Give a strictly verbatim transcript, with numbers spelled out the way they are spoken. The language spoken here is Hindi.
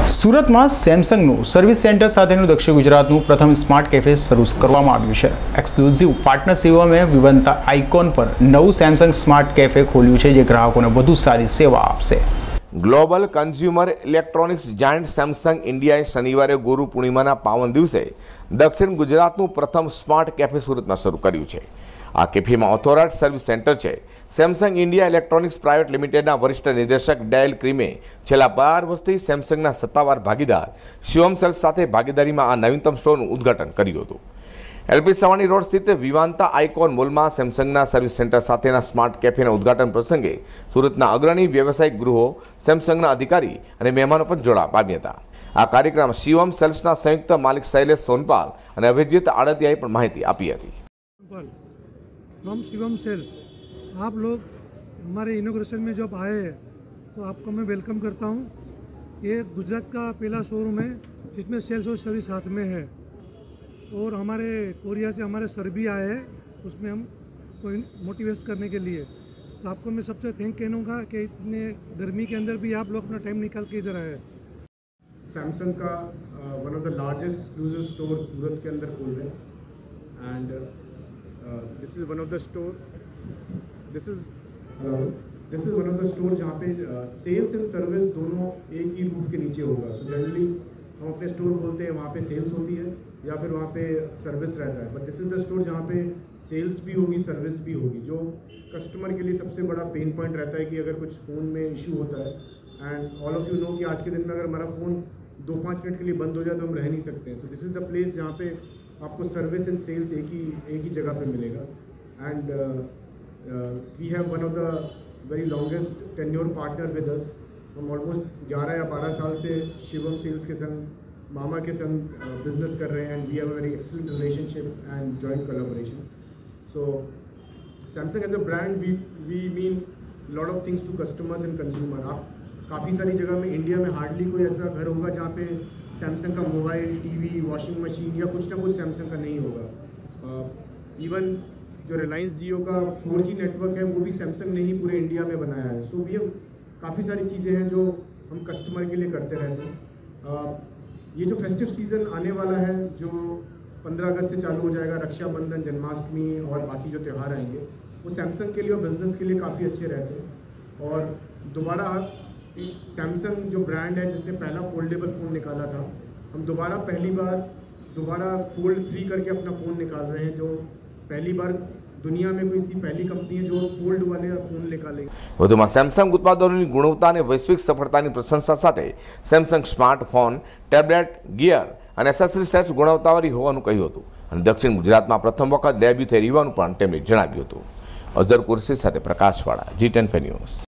सूरत में सैमसंग सर्विस सेंटर साथेनु दक्षिण गुजरातनु प्रथम स्मार्ट कैफे शुरू करवामां आव्युं छे। एक्सक्लूसिव पार्टनरशिप में विवंता आइकॉन पर नवुं सैमसंग स्मार्ट कैफे खोल्युं छे, जे ग्राहकोने वधु सारी सेवा आपशे। Global consumer electronics giant Samsung इंडियाए शनिवारे गुरु पूर्णिमाना पावन दिवसे दक्षिण गुजरातनु प्रथम स्मार्ट कैफे सूरत में शुरू कर्युं छे। आ कैफे में ऑथोराइज सर्विस सेंटर है। सैमसंग इंडिया इलेक्ट्रॉनिक्स प्राइवेट लिमिटेडना वरिष्ठ निर्देशक डेल क्रीमे छेल्ला बार वर्षथी सैमसंगना सत्तावार भागीदार शिवम सेल्स साथे भागीदारी में आ नवीनतम स्टोरનું उद्घाटन कर्युं हतुं। एलपी सवानी रोड स्थित विवांता आइकॉन मॉल में सैमसंगना सर्विस सेंटर साथेना स्मार्ट कैफेना उद्घाटन प्रसंगे सूरतना अग्रणी व्यावसायिक गृहो सैमसंगना अधिकारी और मेहमानों पर जोड़ा पाम्या हता। आ कार्यक्रम शिवम सेल्सना संयुक्त मालिक शैलेष सोनपाल और अभिजीत आड़तियाए पण माहिती आपी हती। फ्रॉम शिवम सेल्स, आप लोग हमारे इनोग्रेशन में जब आए हैं तो आपको मैं वेलकम करता हूं। ये गुजरात का पहला शोरूम है जिसमें सेल्स और सर्विस साथ में है, और हमारे कोरिया से हमारे सर भी आए हैं उसमें हम को मोटिवेट करने के लिए। तो आपको मैं सबसे थैंक कहूँगा कि इतने गर्मी के अंदर भी आप लोग अपना टाइम निकाल के इधर आए। सैमसंग का one of the largest exclusive store Surat के अंदर खोल रहे हैं, and this is one of the store this is this is one of the store जहाँ पे सेल्स एंड सर्विस दोनों एक ही रूफ के नीचे होगा। सो जनरली हम अपने स्टोर खोलते हैं, वहाँ पे सेल्स होती है या फिर वहाँ पे सर्विस रहता है, but this is the store जहाँ पे सेल्स भी होगी, सर्विस भी होगी। जो कस्टमर के लिए सबसे बड़ा पेन पॉइंट रहता है कि अगर कुछ फ़ोन में इशू होता है, and all of you know कि आज के दिन में अगर हमारा फ़ोन दो पाँच मिनट के लिए बंद हो जाए तो हम रह नहीं सकते हैं। So this is the place जहाँ पे आपको सर्विस एंड सेल्स एक ही एक ही जगह पे मिलेगा। And we have one of the very longest tenure partner with us. हम ऑलमोस्ट ग्यारह या बारह साल से शिवम सेल्स के संग, मामा के संग बिजनेस कर रहे हैं, and we have a very excellent relationship and joint collaboration. So Samsung as a brand we we mean lot of things to customers and consumer. आप काफ़ी सारी जगह में इंडिया में हार्डली कोई ऐसा घर होगा जहाँ पे सैमसंग का मोबाइल, टीवी, वॉशिंग मशीन या कुछ ना कुछ सैमसंग का नहीं होगा। इवन uh, जो रिलायंस जियो का फोर जी नेटवर्क है वो भी सैमसंग ने ही पूरे इंडिया में बनाया है। सो वी काफ़ी सारी चीज़ें हैं जो हम कस्टमर के लिए करते रहते हैं। uh, ये जो फेस्टिव सीज़न आने वाला है, जो पंद्रह अगस्त से चालू हो जाएगा, रक्षाबंधन, जन्माष्टमी और बाकी जो त्यौहार आएंगे, वो सैमसंग के लिए और बिज़नेस के लिए काफ़ी अच्छे रहते हैं। और दोबारा सैमसंग जो ब्रांड है जिसने पहला फोल्डेबल फ़ोन निकाला था, हम दोबारा पहली बार दोबारा फोल्ड थ्री करके अपना फ़ोन निकाल रहे हैं, जो पहली बार दुनिया में कोई सी पहली कंपनी है जो फोल्ड वाले फोन निकाले। વધુમાં સેમસંગ ઉત્પાદનોની ગુણવત્તા અને વૈશ્વિક સફળતાની પ્રશંસા સાથે સેમસંગ સ્માર્ટફોન, ટેબ્લેટ, ગિયર અને એસેસરી સેટ્સ ગુણવત્તાવાળી હોવાનું કહ્યું હતું અને દક્ષિણ ગુજરાતમાં પ્રથમ વખત ડેબ્યુ થઈ રહ્યું પણ તેમણે જણાવ્યું હતું। અઝર કુરશી સાથે પ્રકાશવાળા, જી ટેન ન્યૂઝ।